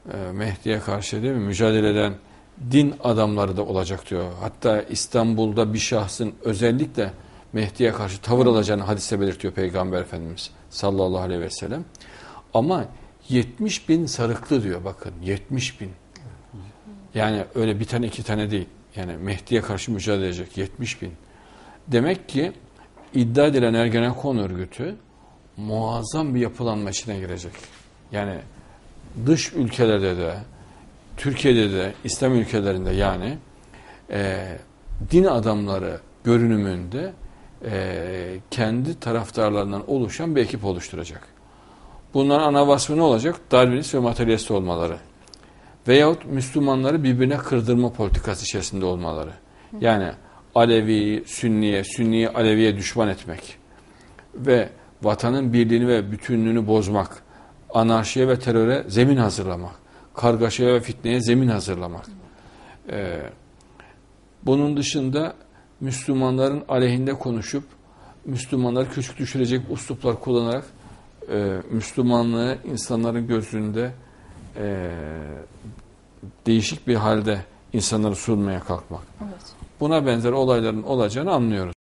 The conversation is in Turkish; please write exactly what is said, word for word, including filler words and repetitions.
e, Mehdi'ye karşı değil mi mücadele eden din adamları da olacak diyor. Hatta İstanbul'da bir şahsın özellikle Mehdi'ye karşı tavır alacağını hadise belirtiyor Peygamber Efendimiz sallallahu aleyhi ve sellem. Ama yetmiş bin sarıklı diyor, bakın yetmiş bin. Yani öyle bir tane iki tane değil. Yani Mehdi'ye karşı mücadele edecek yetmiş bin. Demek ki iddia edilen Ergenekon örgütü muazzam bir yapılanma içine girecek. Yani dış ülkelerde de, Türkiye'de de, İslam ülkelerinde yani e, din adamları görünümünde e, kendi taraftarlarından oluşan bir ekip oluşturacak. Bunların ana vasfı ne olacak? Darwinist ve materyalist olmaları. Veyahut Müslümanları birbirine kırdırma politikası içerisinde olmaları. Yani Alevi, Sünniye, Sünniyi Aleviye düşman etmek ve vatanın birliğini ve bütünlüğünü bozmak, anarşiye ve teröre zemin hazırlamak, kargaşaya ve fitneye zemin hazırlamak. Ee, bunun dışında Müslümanların aleyhinde konuşup Müslümanları küçük düşürecek üsluplar kullanarak e, Müslümanlığı insanların gözünde e, değişik bir halde insanları sunmaya kalkmak. Evet. Buna benzer olayların olacağını anlıyoruz.